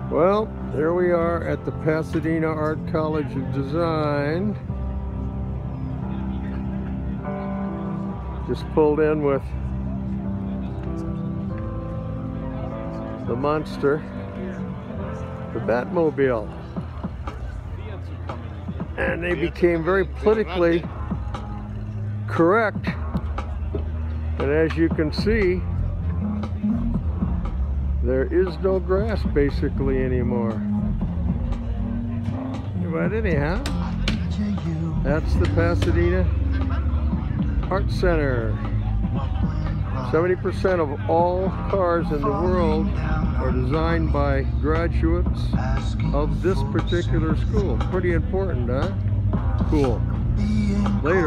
Well, there we are at the Pasadena Art College of Design. Just pulled in with the monster, the Batmobile. And they became very politically correct. And as you can see, there is no grass basically anymore. But anyhow, that's the Pasadena Art Center. 70% of all cars in the world are designed by graduates of this particular school. Pretty important, huh? Cool. Later.